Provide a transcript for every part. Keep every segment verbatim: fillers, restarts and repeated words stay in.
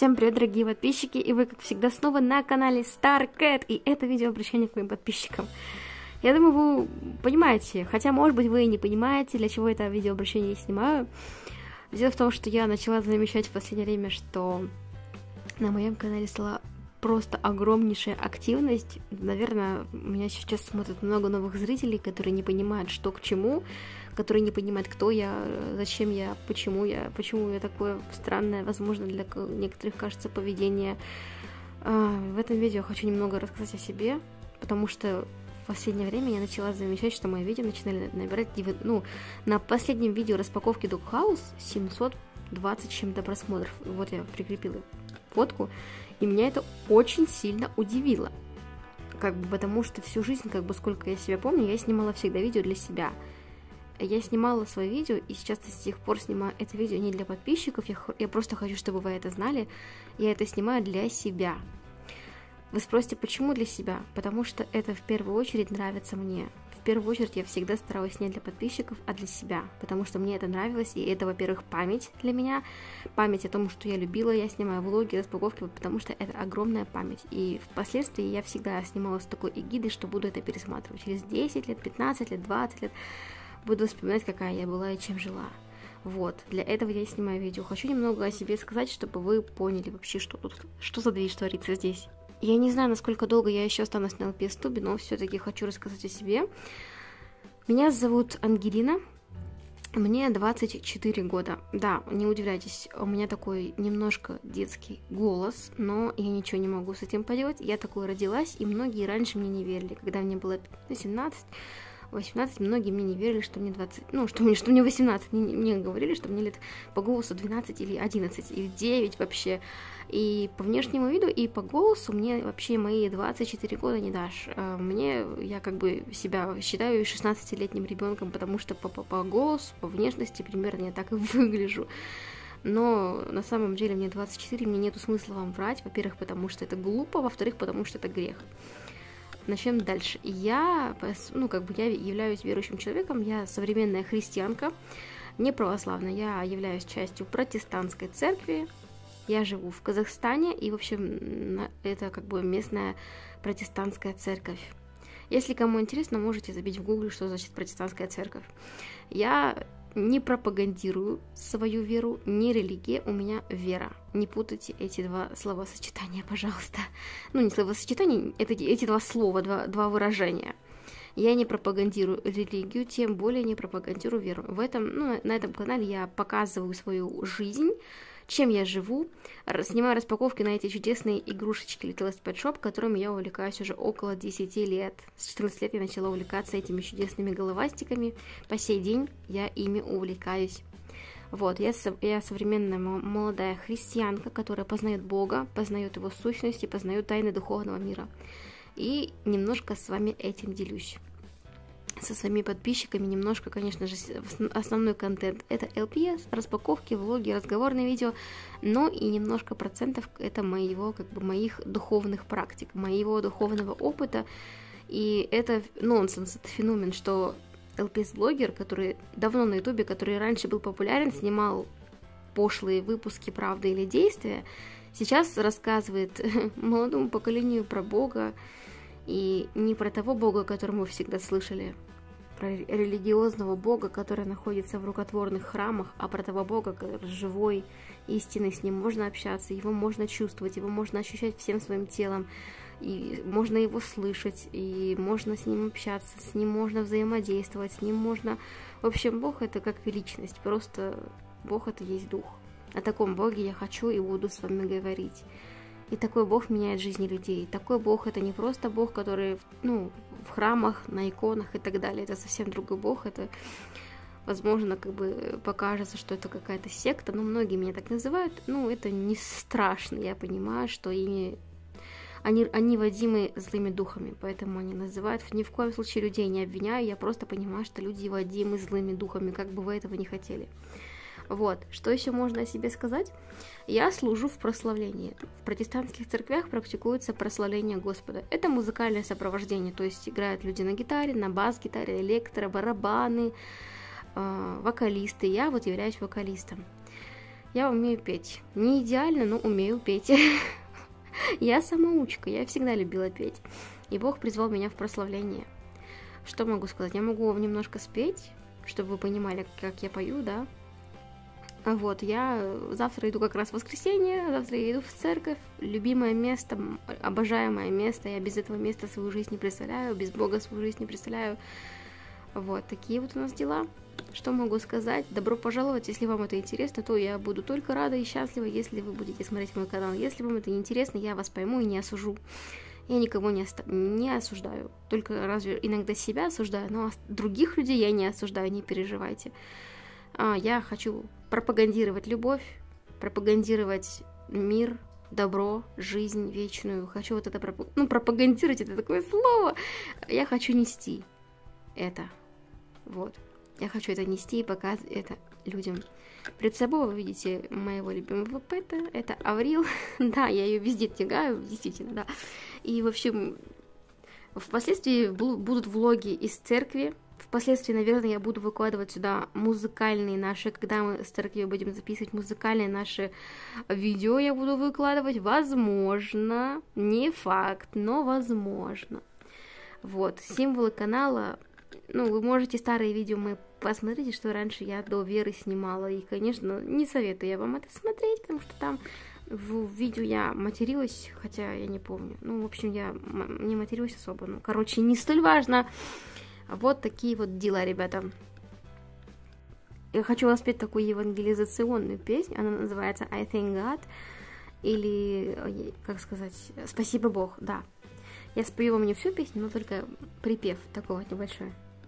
Всем привет, дорогие подписчики, и вы, как всегда, снова на канале StarCat, и это видео обращение к моим подписчикам. Я думаю, вы понимаете, хотя, может быть, вы и не понимаете, для чего это видео обращение я снимаю. Дело в том, что я начала замечать в последнее время, что на моем канале стала просто огромнейшая активность. Наверное, меня сейчас смотрят много новых зрителей, которые не понимают, что к чему, которые не понимают, кто я, зачем я, почему я, почему я такое странное, возможно, для некоторых кажется поведение. В этом видео я хочу немного рассказать о себе, потому что в последнее время я начала замечать, что мои видео начинали набирать, ну, на последнем видео распаковки Dog House семьсот двадцать чем-то просмотров. Вот я прикрепила фотку, и меня это очень сильно удивило. Как бы потому что всю жизнь, как бы сколько я себя помню, я снимала всегда видео для себя. Я снимала свои видео, и сейчас до сих пор снимаю это видео не для подписчиков, я, я просто хочу, чтобы вы это знали. Я это снимаю для себя. Вы спросите, почему для себя? Потому что это в первую очередь нравится мне. В первую очередь я всегда старалась не для подписчиков, а для себя, потому что мне это нравилось, и это, во-первых, память для меня, память о том, что я любила, я снимаю влоги, распаковки, потому что это огромная память, и впоследствии я всегда снимала с такой эгидой, что буду это пересматривать через десять лет, пятнадцать лет, двадцать лет, буду вспоминать, какая я была и чем жила. Вот, для этого я и снимаю видео. Хочу немного о себе сказать, чтобы вы поняли вообще, что тут, что за движ творится здесь. Я не знаю, насколько долго я еще останусь на эл пи эс Tube, но все-таки хочу рассказать о себе. Меня зовут Ангелина, мне двадцать четыре года. Да, не удивляйтесь, у меня такой немножко детский голос, но я ничего не могу с этим поделать. Я такой родилась, и многие раньше мне не верили. Когда мне было семнадцать, восемнадцать, многие мне не верили, что мне двадцать, ну, что мне, что мне восемнадцать. Мне, мне говорили, что мне лет по голосу двенадцать или одиннадцать, или девять вообще. И по внешнему виду, и по голосу мне вообще мои двадцать четыре года не дашь. Мне, я как бы себя считаю шестнадцатилетним ребенком, потому что по, по, по голосу, по внешности примерно я так и выгляжу. Но на самом деле мне двадцать четыре, мне нету смысла вам врать. Во-первых, потому что это глупо, во-вторых, потому что это грех. Начнем дальше. Я, ну, как бы я являюсь верующим человеком, я современная христианка, не православная, я являюсь частью протестантской церкви. Я живу в Казахстане, и, в общем, это как бы местная протестантская церковь. Если кому интересно, можете забить в гугле, что значит протестантская церковь. Я не пропагандирую свою веру, не религия, у меня вера. Не путайте эти два словосочетания, пожалуйста. Ну, не словосочетания, это эти два слова, два, два выражения. Я не пропагандирую религию, тем более не пропагандирую веру. В этом, ну, на этом канале я показываю свою жизнь, чем я живу, снимаю распаковки на эти чудесные игрушечки Little Pet Shop, которыми я увлекаюсь уже около десяти лет. С четырнадцати лет я начала увлекаться этими чудесными головастиками. По сей день я ими увлекаюсь. Вот, я, я современная молодая христианка, которая познает Бога, познает Его сущность и познает тайны духовного мира. И немножко с вами этим делюсь. Со своими подписчиками немножко, конечно же, основной контент это эл пи эс, распаковки, влоги, разговорные видео, но и немножко процентов это моего, как бы, моих духовных практик, моего духовного опыта. И это нонсенс, это феномен, что эл пи эс-блогер, который давно на ютубе, который раньше был популярен, снимал пошлые выпуски «Правда или действия», сейчас рассказывает молодому поколению про Бога, и не про того Бога, которого мы всегда слышали, про религиозного Бога, который находится в рукотворных храмах, а про того Бога, который живой, истинный, с ним можно общаться, его можно чувствовать, его можно ощущать всем своим телом, и можно его слышать, и можно с ним общаться, с ним можно взаимодействовать, с ним можно... В общем, Бог это как личность, просто Бог это есть Дух. О таком Боге я хочу и буду с вами говорить. И такой Бог меняет жизни людей. Такой Бог это не просто Бог, который, ну, в храмах, на иконах и так далее. Это совсем другой Бог. Это, возможно, как бы покажется, что это какая-то секта, но многие меня так называют. Ну, это не страшно. Я понимаю, что ими они, они водимы злыми духами, поэтому они называют. Ни в коем случае людей не обвиняю. Я просто понимаю, что люди водимы злыми духами, как бы вы этого не хотели. Вот, что еще можно о себе сказать? Я служу в прославлении. В протестантских церквях практикуется прославление Господа. Это музыкальное сопровождение, то есть играют люди на гитаре, на бас-гитаре, электро, барабаны, э, вокалисты. Я вот являюсь вокалистом. Я умею петь. Не идеально, но умею петь. Я самоучка, я всегда любила петь. И Бог призвал меня в прославление. Что могу сказать? Я могу вам немножко спеть, чтобы вы понимали, как я пою, да? Вот, я завтра иду как раз в воскресенье, завтра я иду в церковь, любимое место, обожаемое место, я без этого места свою жизнь не представляю, без Бога свою жизнь не представляю. Вот, такие вот у нас дела. Что могу сказать? Добро пожаловать, если вам это интересно, то я буду только рада и счастлива, если вы будете смотреть мой канал. Если вам это не интересно, я вас пойму и не осужу. Я никого не, оста... не осуждаю, только разве иногда себя осуждаю, но других людей я не осуждаю, не переживайте. А, я хочу пропагандировать любовь, пропагандировать мир, добро, жизнь вечную. Хочу вот это проп... ну, пропагандировать, это такое слово. Я хочу нести это. Вот. Я хочу это нести и показывать это людям. Перед собой вы видите моего любимого пэта. Это Аврил. Да, я ее везде тягаю, действительно, да. И, в общем, впоследствии будут влоги из церкви. Впоследствии, наверное, я буду выкладывать сюда музыкальные наши, когда мы с церкви будем записывать музыкальные наши видео, я буду выкладывать, возможно, не факт, но возможно. Вот, символы канала, ну, вы можете старые видео мы посмотрите, что раньше я до Веры снимала, и, конечно, не советую я вам это смотреть, потому что там в видео я материлась, хотя я не помню, ну, в общем, я не материлась особо, ну, короче, не столь важно. Вот такие вот дела, ребята. Я хочу вам спеть такую евангелизационную песню. Она называется I Thank God. Или, как сказать, Спасибо Бог, да. Я спою вам не всю песню, но только припев такой вот небольшой.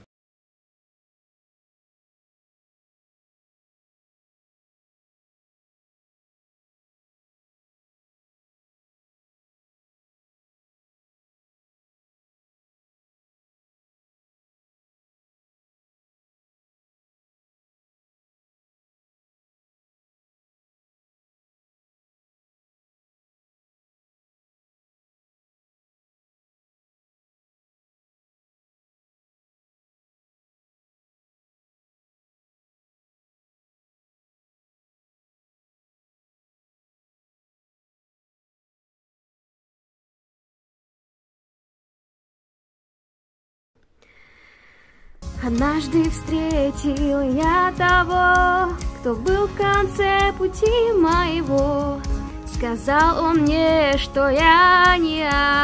Однажды встретил я того, кто был в конце пути моего. Сказал он мне, что я не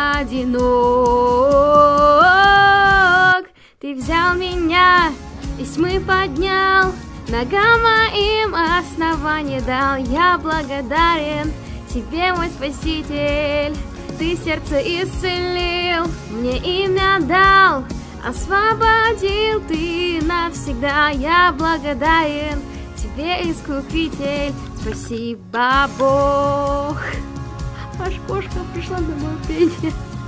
одинок. Ты взял меня, из тьмы поднял, ногам моим основание дал. Я благодарен тебе, мой Спаситель. Ты сердце исцелил, мне имя дал, освободил ты навсегда. Я благодарен тебе, Искупитель. Спасибо, Бог. Аж кошка пришла на мое пение.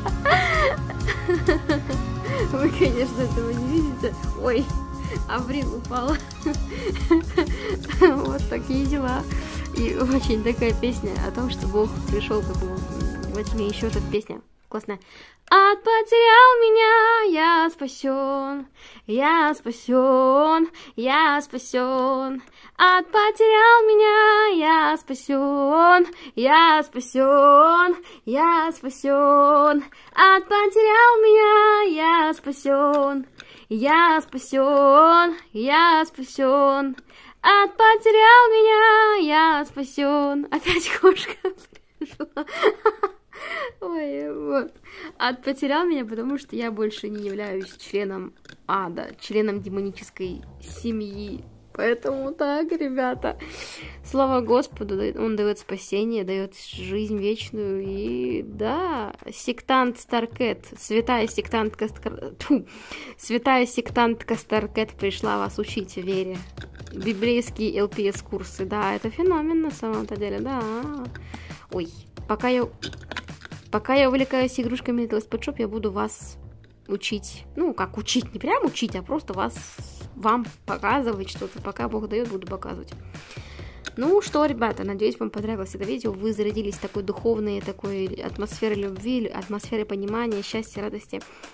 Вы, конечно, этого не видите. Ой, Аврил упала. Вот такие дела. И очень такая песня о том, что Бог пришел как бы во тьме. Еще эта песня классная. От потерял меня, я спасен, я спасен, я спасен. От потерял меня, я спасен, я спасен, я спасен. От потерял меня, я спасен, я спасен, я спасен. От потерял меня, я спасен. Опять кошка пришла. Ой, вот. Ад потерял меня, потому что я больше не являюсь членом ада, членом демонической семьи. Поэтому так, ребята. Слава Господу, Он дает спасение, дает жизнь вечную. И да, сектант Старкет, святая сектантка, Тьфу, святая сектантка Старкет пришла вас учить вере. Библейские эл пи эс-курсы, да, это феномен на самом-то деле, да. Ой, пока я... Пока я увлекаюсь игрушками Little Shop, я буду вас учить. Ну, как учить, не прям учить, а просто вас, вам показывать что-то. Пока Бог дает, буду показывать. Ну что, ребята, надеюсь, вам понравилось это видео. Вы зарядились такой духовной, такой атмосферой любви, атмосферой понимания, счастья, радости.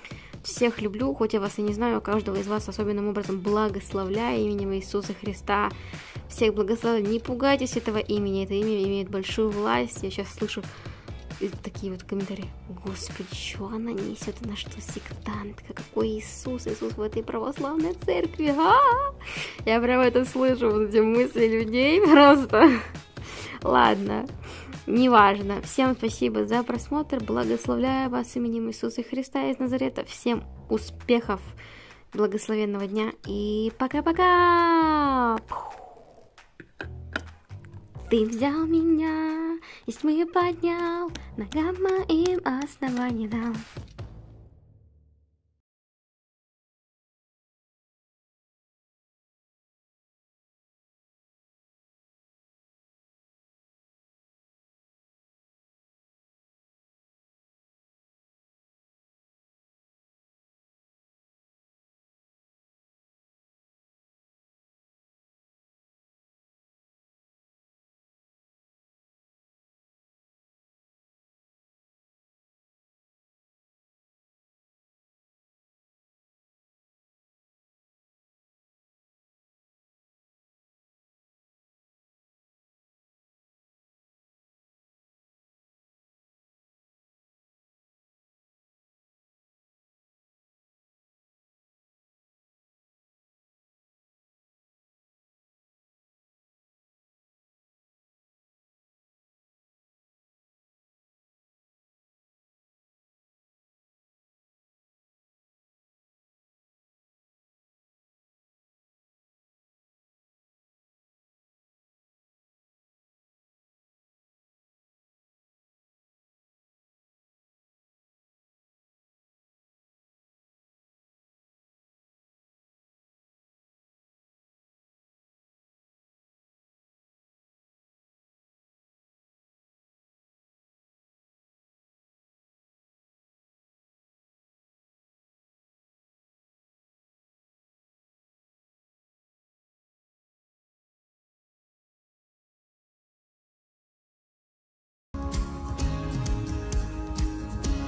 Всех люблю, хоть я вас и не знаю, каждого из вас особенным образом благословляю именем Иисуса Христа. Всех благословляю. Не пугайтесь этого имени, это имя имеет большую власть. Я сейчас слышу такие вот комментарии. Господи, что она несет? Она что, сектантка? Какой Иисус? Иисус в этой православной церкви? А-а-а! Я прям это слышу, вот эти мысли людей просто. Ладно, неважно. Всем спасибо за просмотр. Благословляю вас именем Иисуса Христа из Назарета. Всем успехов, благословенного дня и пока-пока! Ты взял меня, из тьмы поднял, ногам моим основание дал.